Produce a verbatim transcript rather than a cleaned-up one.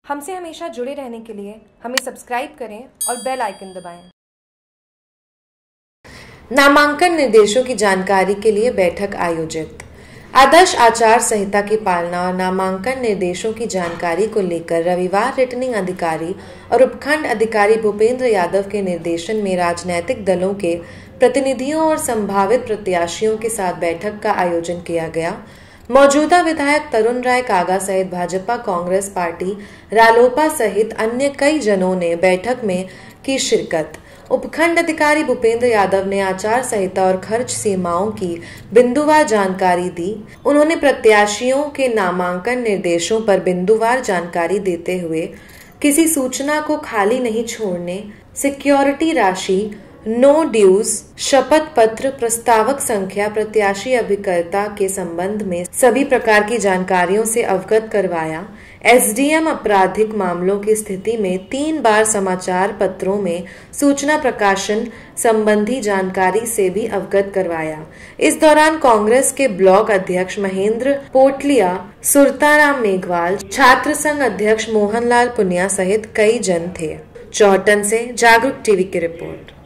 हमसे हमेशा जुड़े रहने के लिए हमें सब्सक्राइब करें और बेल आइकन दबाएं। नामांकन निर्देशों की जानकारी के लिए बैठक आयोजित। आदर्श आचार संहिता की पालना और नामांकन निर्देशों की जानकारी को लेकर रविवार रिटर्निंग अधिकारी और उपखंड अधिकारी भूपेंद्र यादव के निर्देशन में राजनीतिक दलों के प्रतिनिधियों और संभावित प्रत्याशियों के साथ बैठक का आयोजन किया गया। मौजूदा विधायक तरुण राय कागा सहित भाजपा, कांग्रेस पार्टी, रालोपा सहित अन्य कई जनों ने बैठक में की शिरकत। उपखंड अधिकारी भूपेंद्र यादव ने आचार संहिता और खर्च सीमाओं की बिंदुवार जानकारी दी। उन्होंने प्रत्याशियों के नामांकन निर्देशों पर बिंदुवार जानकारी देते हुए किसी सूचना को खाली नहीं छोड़ने, सिक्योरिटी राशि, नो ड्यूज, शपथ पत्र, प्रस्तावक संख्या, प्रत्याशी अभिकर्ता के संबंध में सभी प्रकार की जानकारियों से अवगत करवाया। एसडीएम आपराधिक मामलों की स्थिति में तीन बार समाचार पत्रों में सूचना प्रकाशन संबंधी जानकारी से भी अवगत करवाया। इस दौरान कांग्रेस के ब्लॉक अध्यक्ष महेंद्र पोटलिया, सुरताराम मेघवाल, छात्र संघ अध्यक्ष मोहनलाल पुनिया सहित कई जन थे। चौहटन से जागरूक टीवी की रिपोर्ट।